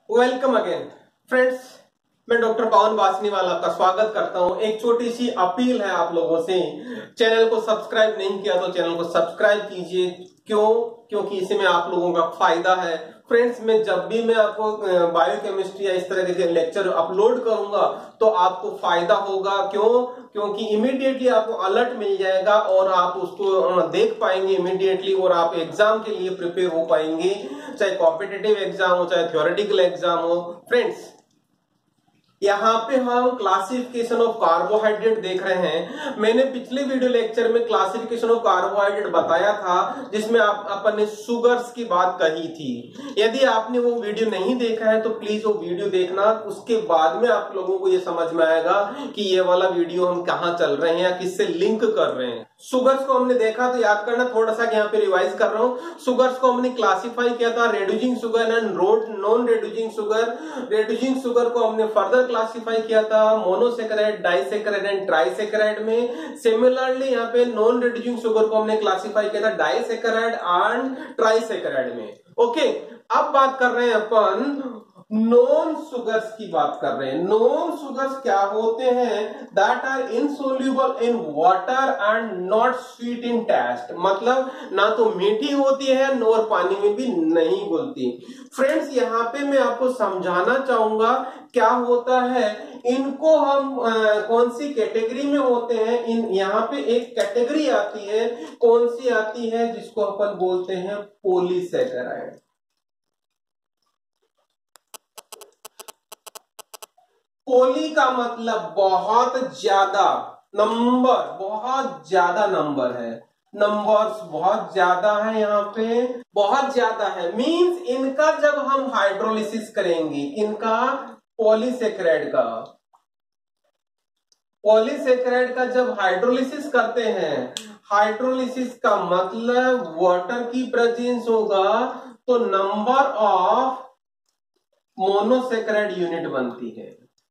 Welcome again friends, मैं doctor Pawan Vasniwal आपका स्वागत करता हूं। एक छोटी सी अपील है आप लोगों से, चैनल को सब्सक्राइब नहीं किया तो चैनल को सब्सक्राइब कीजिए। क्यों? क्योंकि इसमें आप लोगों का फायदा है। फ्रेंड्स, मैं जब भी मैं आपको बायोकेमिस्ट्री या इस तरह के लेक्चर अपलोड करूंगा तो आपको फायदा होगा। क्यों? क्योंकि इमीडिएटली आपको अलर्ट मिल जाएगा और आप उसको देख पाएंगे इमीडिएटली और आप एग्जाम के लिए प्रिपेयर हो पाएंगे, चाहे कॉम्पिटिटिव एग्जाम हो चाहे थ्योरेटिकल एग्जाम हो। फ्रेंड्स, यहाँ पे हम क्लासिफिकेशन ऑफ कार्बोहाइड्रेट देख रहे हैं। मैंने पिछले वीडियो लेक्चर में क्लासिफिकेशन ऑफ कार्बोहाइड्रेट बताया था, जिसमें अपन ने शुगर्स की बात कही थी। यदि आपने वो वीडियो नहीं देखा है तो प्लीज वो वीडियो देखना, उसके बाद में आप लोगों को ये समझ में आएगा कि ये वाला वीडियो हम कहाँ चल रहे हैं या किससे लिंक कर रहे हैं। शुगर्स को हमने देखा तो याद करना, थोड़ा सा यहाँ पे रिवाइज कर रहा हूँ। शुगर्स को हमने क्लासिफाई किया था, reducing sugar and non reducing sugar. Reducing sugar को हमने फर्दर क्लासिफाई किया था मोनोसेकेराइड, डाइसेकेराइड एंड ट्राइसेकेराइड में। सिमिलरली यहाँ पे नॉन रेड्यूसिंग शुगर को हमने क्लासिफाई किया था डाइसेकेराइड एंड ट्राइसेकेराइड में। ओके, अब बात कर रहे हैं अपन नॉन शुगर्स की बात कर रहे हैं। नॉन शुगर्स क्या होते हैं? That are insoluble in water and not sweet in taste. मतलब ना तो मीठी होती है और पानी में भी नहीं घुलती। फ्रेंड्स, यहाँ पे मैं आपको समझाना चाहूंगा क्या होता है। इनको हम कौन सी कैटेगरी में होते हैं? यहाँ पे एक कैटेगरी आती है, कौन सी आती है? जिसको अपन बोलते हैं पॉलीसैकेराइड। पोली का मतलब बहुत ज्यादा नंबर, बहुत ज्यादा नंबर है, नंबर्स बहुत ज्यादा है, यहाँ पे बहुत ज्यादा है। मींस इनका जब हम हाइड्रोलिसिस करेंगे, इनका पॉलीसेकेराइड का जब हाइड्रोलिसिस करते हैं, हाइड्रोलिसिस का मतलब वाटर की प्रेजेंस होगा तो नंबर ऑफ मोनोसेकेराइड यूनिट बनती है,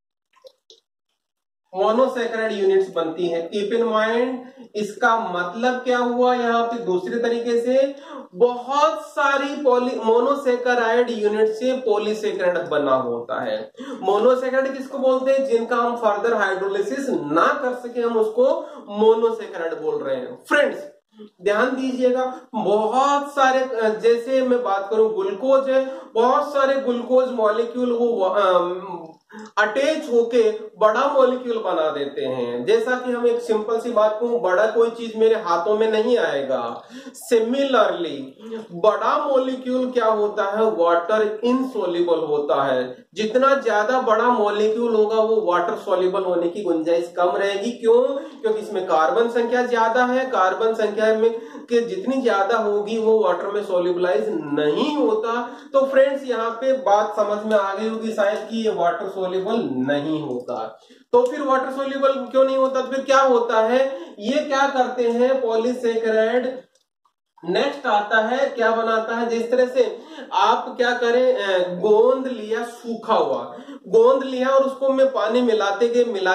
मोनोसेकेराइड यूनिट्स बनती है। कीप इन माइंड, इसका मतलब क्या हुआ यहाँ पे दूसरे तरीके से, बहुत सारी मोनोसेकेराइड यूनिट से पॉलीसेकेराइड बना होता है। मोनोसेकेराइड किसको बोलते हैं? जिनका हम फर्दर हाइड्रोलिसिस ना कर सके, हम उसको मोनोसेकेराइड बोल रहे हैं। फ्रेंड्स, ध्यान दीजिएगा, बहुत सारे, जैसे मैं बात करूं ग्लूकोज है, बहुत सारे ग्लूकोज मॉलिक्यूल वो अटैच होके बड़ा मॉलिक्यूल बना देते हैं। जैसा कि हम एक सिंपल सी बात कहूं, बड़ा कोई चीज मेरे हाथों में नहीं आएगा। सिमिलरली बड़ा मॉलिक्यूल क्या होता है? वाटर इनसोल्यूबल होता है। जितना ज्यादा बड़ा मॉलिक्यूल होगा वो वाटर सोल्यूबल होने की गुंजाइश कम रहेगी। क्यों? क्योंकि इसमें कार्बन संख्या ज्यादा है। कार्बन संख्या में कि जितनी ज्यादा होगी वो वाटर में सोल्यूबलाइज नहीं होता। तो फ्रेंड्स, यहाँ पे बात समझ में आ गई होगी शायद कि ये वाटर सोल्यूबल नहीं होता। तो फिर वाटर सोल्यूबल क्यों नहीं होता? फिर क्या होता है? ये क्या करते हैं पॉलीसेकेराइड? नेक्स्ट आता है, क्या बनाता है? जिस तरह से आप क्या करें, गोंद लिया, सूखा हुआ गोंद लिया और उसको में पानी मिलाते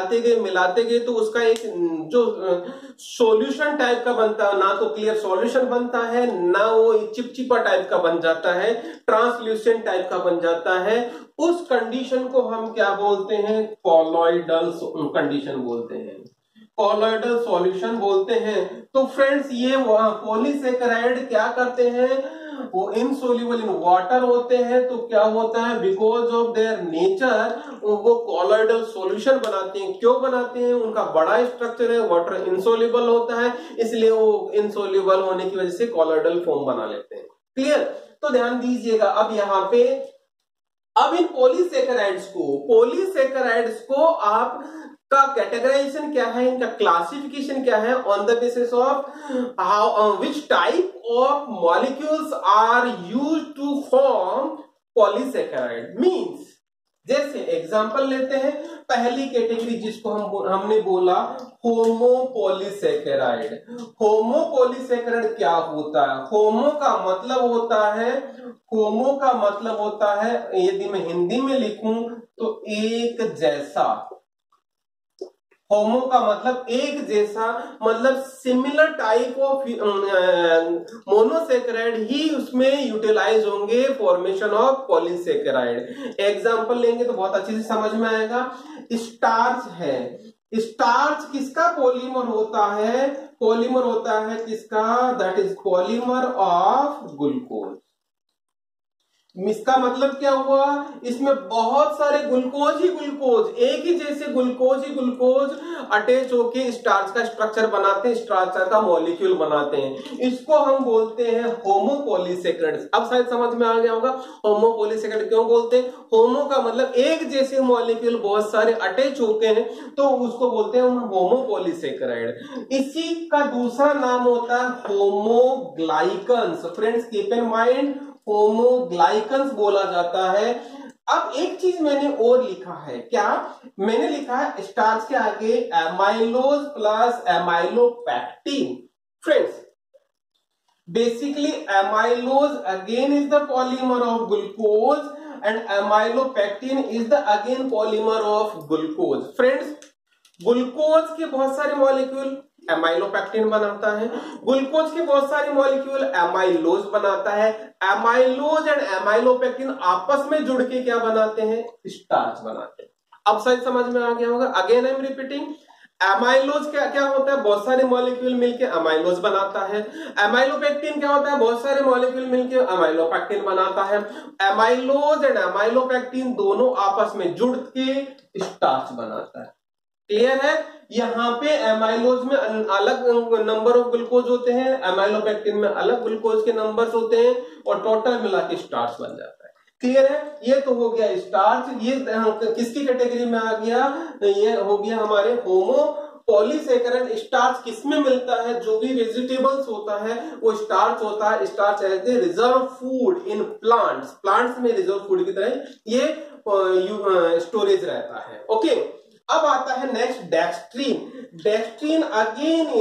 गए तो उसका एक जो सॉल्यूशन टाइप का बनता है, ना तो क्लियर सॉल्यूशन बनता है, ना वो चिपचिपा टाइप का बन जाता है, ट्रांसल्यूसेंट टाइप का बन जाता है। उस कंडीशन को हम क्या बोलते हैं? कॉलॉइडल कंडीशन बोलते हैं, कॉलॉइडल सॉल्यूशन बोलते हैं। तो फ्रेंड्स, ये पॉलीसेकेराइड क्या करते हैं? वो इनसोल्यूबल इन वाटर होते हैं। तो क्या होता है? बिकॉज ऑफ देयर नेचर वो कॉलॉइडल सॉल्यूशन बनाते हैं। क्यों बनाते हैं? उनका बड़ा स्ट्रक्चर है, वाटर इनसोल्यूबल होता है, इसलिए वो इनसोल्यूबल होने की वजह से कॉलॉइडल फॉर्म बना लेते हैं। क्लियर? तो ध्यान दीजिएगा। अब यहाँ पे अब इन पॉलीसेकेराइड्स को आप का कैटेगराइजेशन क्या है, इनका क्लासिफिकेशन क्या है? On the basis of how which type of molecules are used to form polysaccharide. Means, जैसे एग्जांपल लेते हैं, पहली कैटेगरी जिसको हमने बोला होमोपॉलीसेकेराइड। होमोपॉलीसेकेराइड क्या होता है? होमो का मतलब होता है, यदि मैं हिंदी में लिखूं तो एक जैसा, होमो का मतलब एक जैसा, मतलब सिमिलर टाइप ऑफ मोनोसेकेराइड ही उसमें यूटिलाइज होंगे फॉर्मेशन ऑफ पॉलीसेकेराइड। एग्जांपल लेंगे तो बहुत अच्छे से समझ में आएगा। स्टार्च है, स्टार्च किसका पॉलीमर होता है? पॉलीमर होता है किसका? That is polymer of glucose. इसका मतलब क्या हुआ? इसमें बहुत सारे ग्लूकोज ही ग्लूकोज, एक ही जैसे ग्लूकोज ही ग्लूकोज अटैच होके स्टार्च का स्ट्रक्चर बनाते हैं, स्ट्रक्चर का मॉलिक्यूल बनाते हैं। इसको हम बोलते हैं होमोपॉलीसेकेराइड। अब शायद समझ में आ गया होगा होमोपॉलीसेकेराइड क्यों बोलते हैं। होमो का मतलब एक जैसे मॉलिक्यूल बहुत सारे अटैच होके हैं, तो उसको बोलते हैं होमोपॉलीसेकेराइड। इसी का दूसरा नाम होता है homoglycans. Friends keep in mind, homoglycans बोला जाता है। अब एक चीज मैंने और लिखा है, क्या मैंने लिखा है? स्टार्च के आगे amylose plus amylopectin. Friends basically amylose again is the polymer of glucose and amylopectin is the again polymer of glucose. Friends glucose के बहुत सारे मॉलिक्यूल एमाइलोपेक्टिन बनाता है, ग्लूकोज के बहुत सारे मॉलिक्यूल एमाइलोज बनाता है। एमाइलोज एंड एमाइलोपेक्टिन आपस में जुड़ के क्या बनाते हैं? स्टार्च बनाते हैं। अब शायद समझ में आ गया होगा। Again I am repeating, amylose क्या क्या होता है? बहुत सारे मॉलिक्यूल मिलकर एमाइलोज बनाता है। एमाइलोपेक्टिन क्या होता है? बहुत सारे मॉलिक्यूल मिलकर एमाइलोपेक्टिन बनाता है। एमाइलोज एंड एमाइलोपेक्टिन दोनों आपस में जुड़ के स्टार्च बनाता है। क्लियर है? यहाँ पे एमाइलोज में अलग नंबर ऑफ ग्लूकोज होते हैं, एमाइलोपेक्टिन में अलग ग्लूकोज के नंबर्स होते हैं, और टोटल मिला के स्टार्च बन जाता है। क्लियर है? ये तो हो गया स्टार्च। ये किसकी कैटेगरी में आ गया? ये हो गया हमारे होमो पॉलीसेकेराइड। स्टार्च किसमें मिलता है? जो भी वेजिटेबल्स होता है वो स्टार्च होता है। Starch as a reserve food in plants. Plants में रिजर्व फूड की तरह ये स्टोरेज रहता है। ओके, अब आता है नेक्स्ट डेक्स्ट्रीन। डेक्स्ट्रीन अगेन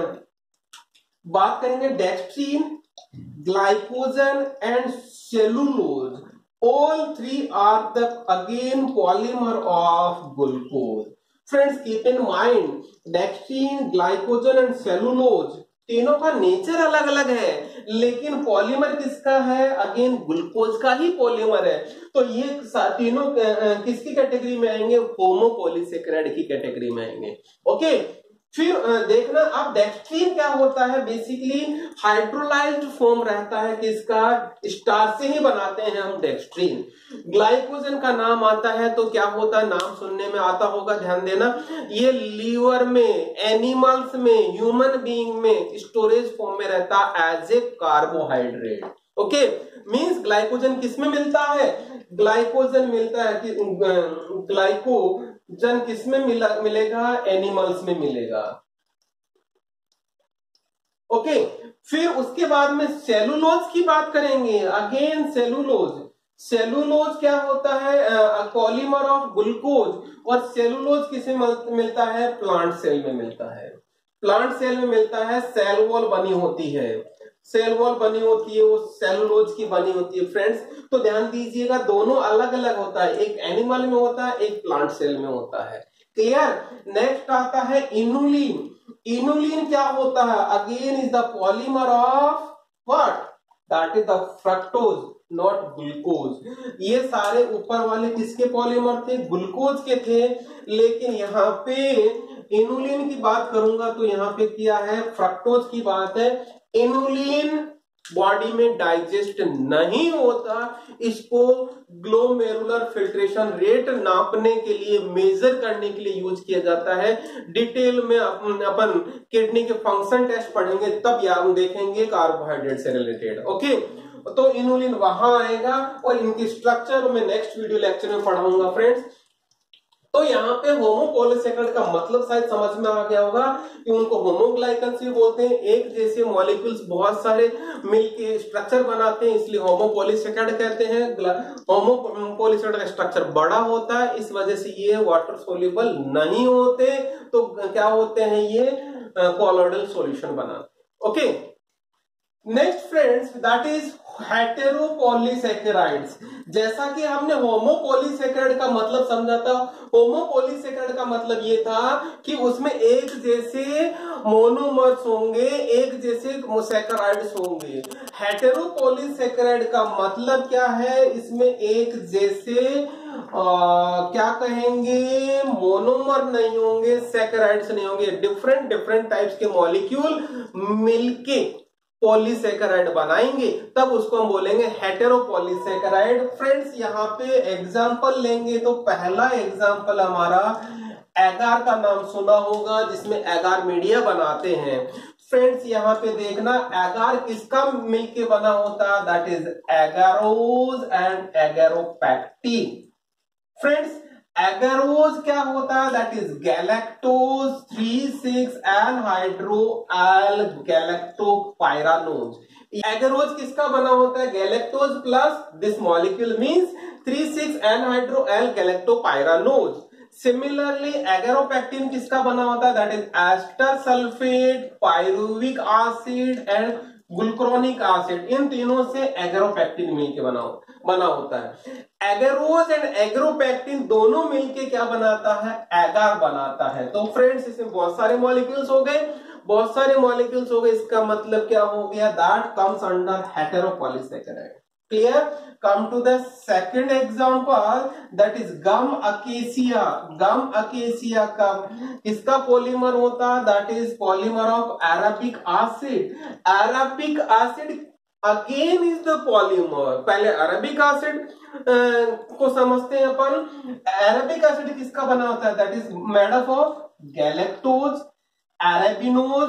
बात करेंगे dextrin, glycogen and cellulose, all three are the again polymer of glucose. Friends keep in mind, dextrin, glycogen and cellulose तीनों का नेचर अलग अलग है, लेकिन पॉलीमर किसका है? अगेन ग्लूकोज का ही पॉलीमर है। तो ये तीनों किसकी कैटेगरी में आएंगे? होमोपॉलीसेकेराइड की कैटेगरी में आएंगे। ओके, फिर देखना अब डेक्स्ट्रीन क्या होता है? बेसिकली हाइड्रोलाइज्ड फॉर्म रहता है किसका? स्टार्च से ही बनाते हैं हम डेक्स्ट्रीन। ग्लाइकोजन का नाम आता है तो क्या होता है? नाम सुनने में आता होगा, ध्यान देना। ये लीवर में, एनिमल्स में, ह्यूमन बीइंग में स्टोरेज फॉर्म में रहता है as a carbohydrate. Okay, means glycogen किसमें मिलता है? ग्लाइकोजन मिलता है कि ग्लाइकोजन किसमें मिलेगा? एनिमल्स में मिलेगा। ओके, फिर उसके बाद में सेलुलोज की बात करेंगे। अगेन सेलुलोज, सेलुलोज क्या होता है? Polymer of glucose. और सेलुलोज किसे मिलता है? प्लांट सेल में मिलता है। प्लांट सेल में मिलता है, सेल वॉल बनी होती है, सेल वॉल बनी होती है, वो सेलुलोज की बनी होती है। फ्रेंड्स तो ध्यान दीजिएगा, दोनों अलग अलग होता है, एक एनिमल में होता है, एक प्लांट सेल में होता है। क्लियर? नेक्स्ट आता है इनुलिन। इनुलिन क्या होता है? Again is the polymer of what? That is the fructose, not glucose. ये सारे ऊपर वाले किसके पॉलीमर थे? ग्लूकोज के थे। लेकिन यहाँ पे इनुलिन की बात करूंगा तो यहाँ पे क्या है? फ्रक्टोज की बात है। इनुलिन बॉडी में डाइजेस्ट नहीं होता, इसको ग्लोमेरुलर फिल्ट्रेशन रेट नापने के लिए, मेजर करने के लिए यूज किया जाता है। डिटेल में अपन किडनी के फंक्शन टेस्ट पढ़ेंगे तब हम देखेंगे कार्बोहाइड्रेट से रिलेटेड। ओके, तो इनुलिन वहां आएगा और इनकी स्ट्रक्चर में नेक्स्ट वीडियो लेक्चर में पढ़ाऊंगा। फ्रेंड्स तो यहाँ पे होमोपॉलीसेकेराइड का मतलब शायद समझ में आ गया होगा कि उनको होमोग्लाइकन्स भी बोलते हैं। एक जैसे मॉलिक्यूल्स बहुत सारे मिलके स्ट्रक्चर बनाते हैं, इसलिए होमोपॉलीसेकेराइड कहते हैं। होमोपॉलीसेकेराइड का स्ट्रक्चर बड़ा होता है, इस वजह से ये वाटर सोल्यूबल नहीं होते, तो क्या होते हैं? ये कॉलोइडल सॉल्यूशन बनाते। Okay, next friends that is heteropolysaccharides. जैसा कि हमने होमोपॉलीसैकेराइड का मतलब समझा था, होमोपॉलीसैकेराइड का मतलब ये था कि उसमें एक जैसे मोनोमर्स होंगे, एक जैसे सैकेराइड्स होंगे। हेटेरोपॉलीसैकेराइड का मतलब क्या है, इसमें एक जैसे क्या कहेंगे, मोनोमर नहीं होंगे, सैकेराइड्स नहीं होंगे, डिफरेंट डिफरेंट टाइप्स के मॉलिक्यूल मिलके पॉलीसैकेराइड बनाएंगे, तब उसको हम बोलेंगे हेटेरोपॉलीसैकेराइड। फ्रेंड्स यहाँ पे एग्जांपल लेंगे तो पहला एग्जांपल हमारा एगार का नाम सुना होगा, जिसमें एगार मीडिया बनाते हैं। फ्रेंड्स यहाँ पे देखना, एगार किसका मिलके बना होता है, that is agarose and agaropectin. Friends agarose क्या होता है, that is galactose 3,6 anhydro L galactopyranose. Agarose किसका बना होता है, galactose plus this molecule means 3,6 anhydro L galactopyranose. Similarly agaropectin किसका बना होता है, that is ester sulphate, pyruvic acid and glucuronic acid. इन तीनों से एगारोपैक्टिन मिलके बना होता है। एगारोज एंड एगारोपैक्टिन दोनों मिलके क्या बनाता है, एगार बनाता है। तो फ्रेंड्स इसमें बहुत सारे मॉलिक्यूल्स हो गए, बहुत सारे मॉलिक्यूल्स हो गए, इसका मतलब क्या हो गया, that comes under heteropolysaccharide. Clear. Come to the second example, that is gum acacia. Gum acacia का किसका पॉलीमर होता है, that is polymer of arabic acid. Arabic acid again is the polymer. पहले अरेबिक एसिड को समझते हैं अपन। Arabic acid किसका बना होता है, that is made up of galactose, arabinose,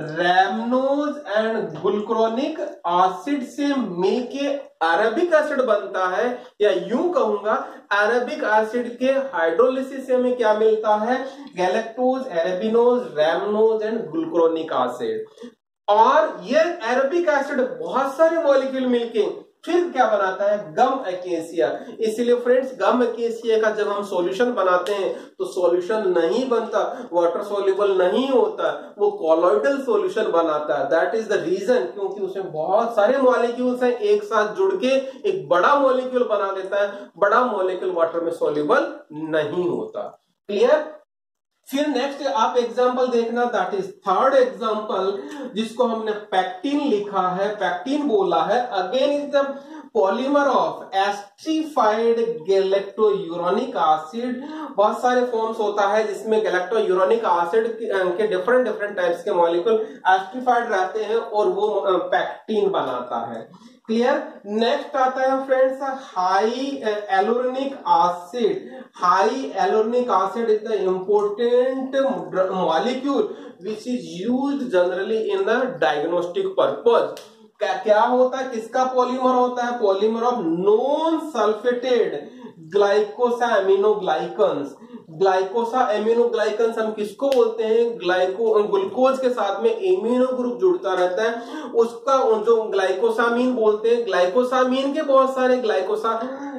rhamnose and glucuronic acid से मिलके अरेबिक एसिड बनता है। या यूं कहूंगा, अरेबिक एसिड के हाइड्रोलिसिस से हमें क्या मिलता है, galactose, arabinose, rhamnose and glucuronic acid. और ये अरेबिक एसिड बहुत सारे मॉलिक्यूल मिलके फिर क्या बनाता है, गम अकेसिया। इसलिए फ्रेंड्स गम अकेसिया का जब हम सॉल्यूशन बनाते हैं तो सॉल्यूशन नहीं बनता, वाटर सॉल्युबल नहीं होता, वो कॉलोइडल सॉल्यूशन बनाता है। दैट इज द रीजन, क्योंकि उसमें बहुत सारे मॉलिक्यूल्स हैं, एक साथ जुड़ के एक बड़ा मॉलिक्यूल बना देता है। बड़ा मॉलिक्यूल वाटर में सॉल्युबल नहीं होता। क्लियर। फिर नेक्स्ट आप एग्जांपल देखना, दैट इज थर्ड एग्जांपल, जिसको हमने पैक्टिन लिखा है, पैक्टिन बोला है। Again is the polymer of esterified galacturonic acid. बहुत सारे फॉर्म्स होता है जिसमें गैलेक्टोयूरोनिक एसिड के डिफरेंट डिफरेंट टाइप्स के मॉलिक्यूल एस्ट्रीफाइड रहते हैं और वो पैक्टिन बनाता है। क्लियर। नेक्स्ट आता है friends hyaluronic acid. Hyaluronic acid is the important molecule which is used generally in the diagnostic purpose. क्या होता है, किसका पॉलीमर होता है, polymer of non sulphated glycosaminoglycans. Glycosaminoglycans हम किसको बोलते हैं, ग्लूकोज के साथ में एमिनो ग्रुप जुड़ता रहता है, उसका जो ग्लाइकोसामीन बोलते हैं। ग्लाइकोसामीन के बहुत सारे ग्लाइकोसा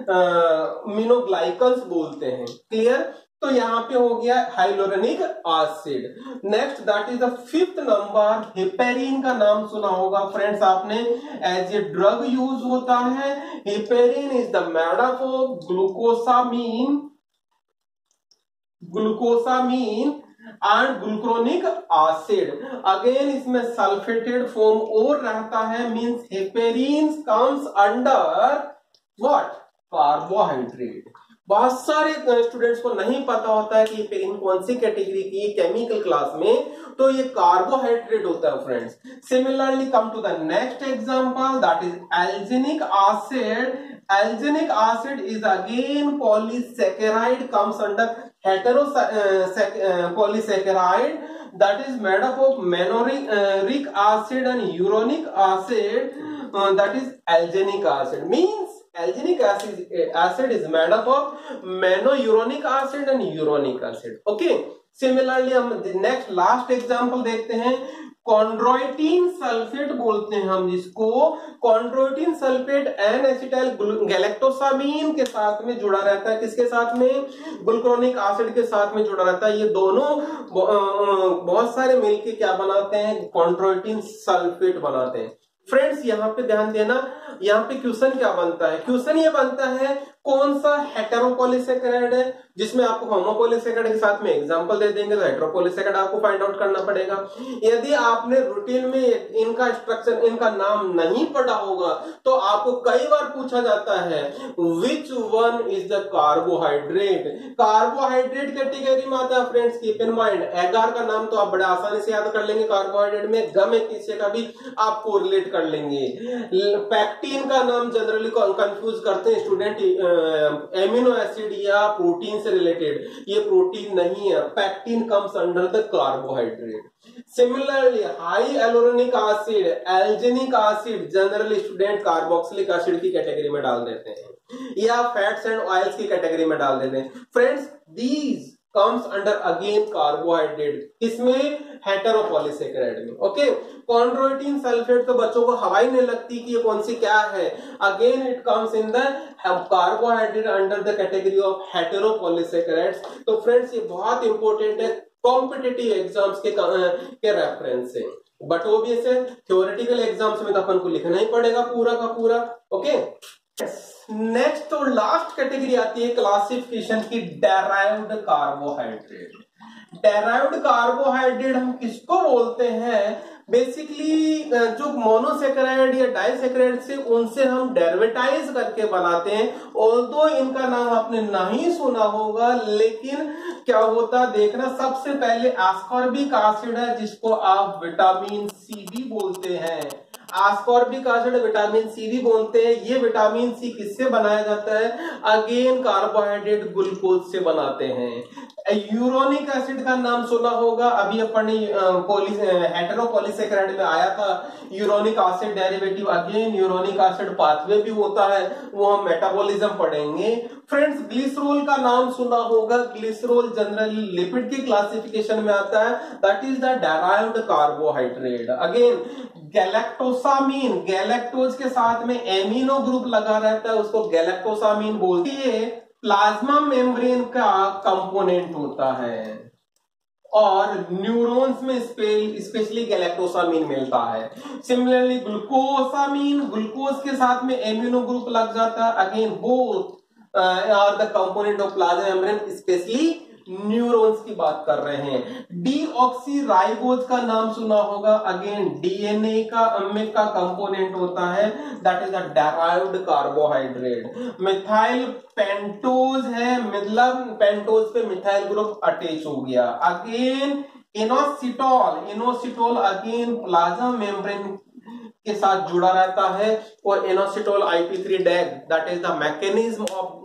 एमिनोग्लाइकन्स बोलते हैं। क्लियर। तो यहाँ पे हो गया hyaluronic acid. Next that is the fifth number, heparin का नाम सुना होगा फ्रेंड्स आपने, एज ए ड्रग यूज होता है। Heparin is the made up of glucosamine and glucuronic acid. Again इसमें सल्फेटेड फॉर्म और रहता है, means heparin comes under what, carbohydrate. बहुत सारे स्टूडेंट्स को नहीं पता होता है कि हेपेरिन कौन सी कैटेगरी की केमिकल क्लास में, तो ये कार्बोहाइड्रेट होता है friends. Similarly come to the next example, that is alginic acid. Alginic acid is again polysaccharide, comes under heteropolysaccharide, that is made up of manoric acid and uronic acid, that is algenic acid. Means algenic acid is made up of monouronic acid and uronic acid. Okay. Similarly हम next last example देखते हैं, chondroitin sulphate बोलते हैं हम जिसको। Chondroitin sulphate N acetyl galactosamine के साथ में जुड़ा रहता है, किसके साथ में, ग्लूक्रोनिक एसिड के साथ में जुड़ा रहता है। ये दोनों बहुत सारे मिलके क्या बनाते हैं, कॉन्ड्रोइटिन सल्फेट बनाते हैं। फ्रेंड्स यहाँ पे ध्यान देना, यहाँ पे क्वेश्चन क्या बनता है, क्वेश्चन ये बनता है कौन सा हेटेरोपॉलीसेकेराइड है, जिसमें आपको होमोपॉलीसेकेराइड के साथ में एग्जांपल दे देंगे तो हेटेरोपॉलीसेकेराइड आपको फाइंड आउट करना पड़ेगा। यदि आपने रूटीन में इनका स्ट्रक्चर, इनका नाम नहीं पढ़ा होगा तो आपको कई बार पूछा जाता है which one is the carbohydrate. Carbohydrate category में आता है फ्रेंड्स, कीप इन माइंड। एगार का नाम तो आप बड़े आसानी से याद कर लेंगे कार्बोहाइड्रेट में, गम एक किसी का भी आप कोरिलेट कर लेंगे। पैक्टिन का नाम जनरली कंफ्यूज करते हैं स्टूडेंट, एमिनो एसिड या प्रोटीन से रिलेटेड, ये प्रोटीन नहीं है, pectin comes under the carbohydrate. Similarly hyaluronic acid, alginic acid generally student carboxylic acid की कैटेगरी में डाल देते हैं या फैट्स एंड ऑयल्स की कैटेगरी में डाल देते हैं। Friends these comes under again carbohydrate, इसमें हेटेरोपॉलीसेकेराइड में। ओके, कॉन्ड्रोइटिन सल्फेट तो बच्चों को हवा ही नहीं लगती कि ये कौन सी क्या है। Again it comes in the carbohydrate under the category of heteropolysaccharides. तो फ्रेंड्स ये बहुत इंपॉर्टेंट है कॉम्पिटिटिव एग्जाम्स के रेफरेंस से, बट ओबियस है थ्योरेटिकल एग्जाम्स में तो अपन को लिखना ही पड़ेगा पूरा का पूरा। ओके, नेक्स्ट और लास्ट कैटेगरी आती है क्लासिफिकेशन की, डेराइव्ड कार्बोहाइड्रेट। डेराइव्ड कार्बोहाइड्रेट हम किसको बोलते हैं, बेसिकली जो मोनोसेकेराइड या डाइसेकेराइड से उनसे हम डेरिवेटाइज करके बनाते हैं। ऑल्दो इनका नाम आपने नहीं सुना होगा, लेकिन क्या होता देखना, सबसे पहले एस्कॉर्बिक एसिड है जिसको आप विटामिन सी भी बोलते हैं। एस्कॉर्बिक एसिड विटामिन सी भी बोलते हैं। ये विटामिन सी किससे बनाया जाता है, अगेन कार्बोहाइड्रेट ग्लूकोज से बनाते हैं। यूरोनिक एसिड का नाम सुना होगा, अभी अपन हेटेरोपॉलीसेकेराइड में आया था uronic acid derivative. Again uronic acid pathway भी होता है, वो हम मेटाबॉलिज्म पढ़ेंगे। फ्रेंड्स ग्लिसरॉल का नाम सुना होगा, ग्लिसरॉल जनरली लिपिड की क्लासिफिकेशन में आता है, that is the derived carbohydrate. Again galactosamine, galactose के साथ में एमिनो ग्रुप लगा रहता है, उसको गैलेक्टोसामीन बोलते हैं। प्लाज्मा मेम्ब्रेन का कंपोनेंट होता है और न्यूरॉन्स में स्पेशली गैलेक्टोसामीन मिलता है। सिमिलरली ग्लूकोसामीन, ग्लूकोज के साथ में एमिनो ग्रुप लग जाता है। Again both are the component of plasma membrane, specially neurons की बात कर रहे हैं। डीऑक्सीराइबोज का नाम सुना होगा, अगेन डीएनए का कंपोनेंट होता है, that is the derived carbohydrate. Methyl pentose है, मतलब पेंटोज पे मिथाइल ग्रुप अटैच हो गया। Again inositol, inositol again plasma membrane के साथ जुड़ा रहता है। और inositol IP3 DAG, that is the mechanism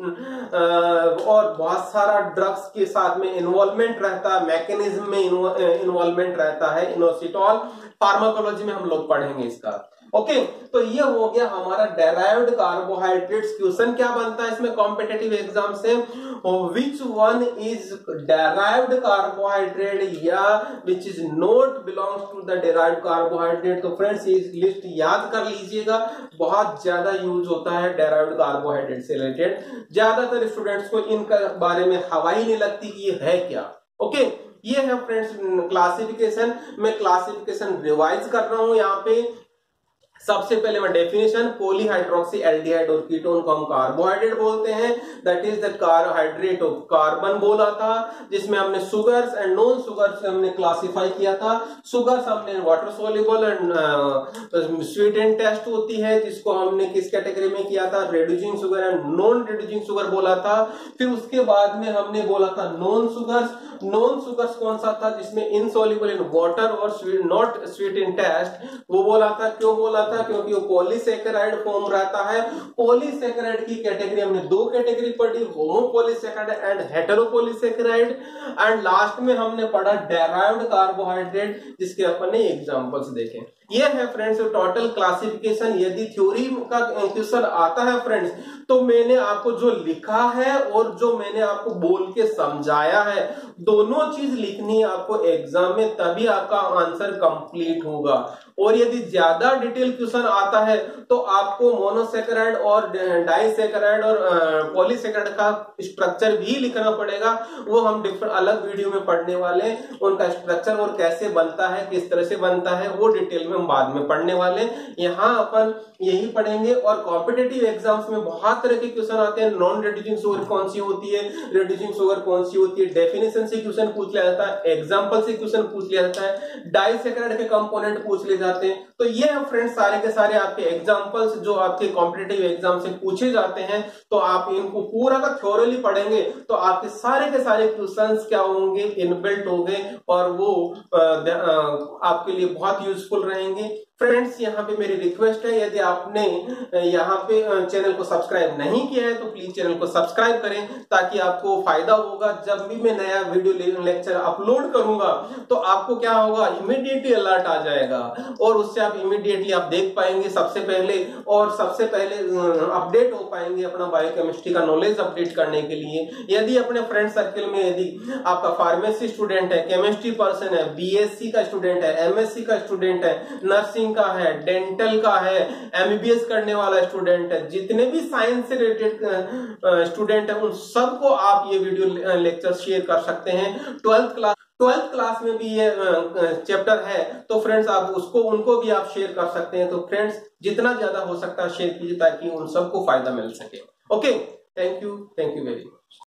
of, और बहुत सारा ड्रग्स के साथ में इन्वॉल्वमेंट रहता है, मैकेनिज्म में इन्वॉल्वमेंट रहता है इनोसिटोल। फार्माकोलॉजी में हम लोग पढ़ेंगे इसका। ओके, तो ये हो गया हमारा डेराइव्ड कार्बोहाइड्रेट्स। क्वेश्चन क्या बनता है इसमें कॉम्पिटिटिव एग्जाम से, which one is derived carbohydrate या which is not belongs to the derived carbohydrate. तो फ्रेंड्स ये लिस्ट याद कर लीजिएगा, बहुत ज्यादा यूज होता है डेराइव्ड कार्बोहाइड्रेट से रिलेटेड। ज्यादातर स्टूडेंट्स को इनका बारे में हवा ही नहीं लगती कि ये है क्या। ओके, ये है फ्रेंड्स क्लासिफिकेशन। मैं क्लासिफिकेशन रिवाइज कर रहा हूं यहाँ पे। सबसे पहले मैं डेफिनेशन, पॉलीहाइड्रोक्सी एल्डिहाइड और कीटोन को हम कार्बोहाइड्रेट बोलते हैं, that is the carbohydrate of carbon बोला था, जिसमें हमने सुगर्स एंड नॉन सुगर्स हमने क्लासिफाई किया था। सुगर्स हमने water soluble and sweet and taste होती है, जिसको हमने किस कैटेगरी में किया था, reducing sugar and non reducing sugar बोला था। फिर उसके बाद में हमने बोला था नॉन सुगर्स। नॉन सुगर्स कौन सा था, जिसमें इनसॉल्युबल इन वाटर और नॉट स्वीट इन टेस्ट, वो बोला था। क्यों बोला था, क्योंकि वो पॉलीसेकेराइड फॉर्म रहता है। पॉलीसेकेराइड की कैटेगरी हमने दो कैटेगरी पढ़ी, homopolysaccharide and heteropolysaccharide. And last में हमने पढ़ा डेराइव्ड कार्बोहाइड्रेट, जिसके अपन ने एग्जांपल्स देखे। ये है फ्रेंड्स टोटल क्लासिफिकेशन। यदि थ्योरी का क्वेश्चन आता है फ्रेंड्स, तो मैंने आपको जो लिखा है और जो मैंने आपको बोल के समझाया है, दोनों चीज लिखनी है आपको एग्जाम में, तभी आपका आंसर कंप्लीट होगा। और यदि ज्यादा डिटेल क्वेश्चन आता है तो आपको मोनोसेकेराइड और डाइसेकेराइड और पॉलीसेकेराइड का स्ट्रक्चर भी लिखना पड़ेगा। वो हम डिफरेंट अलग वीडियो में पढ़ने वाले हैं, उनका स्ट्रक्चर और कैसे बनता है, किस तरह से बनता है, वो डिटेल में हम बाद में पढ़ने वाले। यहाँ अपन यही पढ़ेंगे। और कॉम्पिटिटिव एग्जाम्स में बहुत तरह के क्वेश्चन आते हैं। नॉन रिड्यूसिंग शुगर कौन सी होती है, रिड्यूसिंग शुगर कौन सी होती है, डेफिनेशन से क्वेश्चन पूछ लिया जाता है, एग्जाम्पल से क्वेश्चन पूछ लिया जाता है, डाइसैकेराइड के कंपोनेंट पूछ लिए जाते हैं। तो ये फ्रेंड्स सारे के सारे आपके एग्जाम्पल्स जो आपके कॉम्पिटिटिव एग्जाम से पूछे जाते हैं। तो आप इनको पूरा का थ्योरली पढ़ेंगे तो आपके सारे के सारे क्वेश्चंस क्या होंगे, इनबिल्ट होंगे और वो आपके लिए बहुत यूजफुल रहेंगे। फ्रेंड्स यहाँ पे मेरी रिक्वेस्ट है, यदि आपने यहाँ पे चैनल को सब्सक्राइब नहीं किया है तो प्लीज चैनल को सब्सक्राइब करें, ताकि आपको फायदा होगा। जब भी मैं नया वीडियो लेक्चर अपलोड करूंगा तो आपको क्या होगा, इमीडिएटली अलर्ट आ जाएगा और उससे आप इमीडिएटली आप देख पाएंगे सबसे पहले, और सबसे पहले अपडेट हो पाएंगे अपना बायोकेमिस्ट्री का नॉलेज अपडेट करने के लिए। यदि अपने फ्रेंड सर्किल में यदि आपका फार्मेसी स्टूडेंट है, केमिस्ट्री पर्सन है, बीएससी का स्टूडेंट है, एमएससी का स्टूडेंट है, नर्सिंग का है, डेंटल का है, एमबीबीएस करने वाला स्टूडेंट है, जितने भी साइंस से रिलेटेड स्टूडेंट है, उन सबको आप ये वीडियो लेक्चर शेयर कर सकते हैं। 12th क्लास में भी ये चैप्टर है तो फ्रेंड्स आप उसको उनको भी आप शेयर कर सकते हैं। तो फ्रेंड्स जितना ज्यादा हो सकता है शेयर कीजिए ताकि उन सबको फायदा मिल सके। Okay, thank you very much.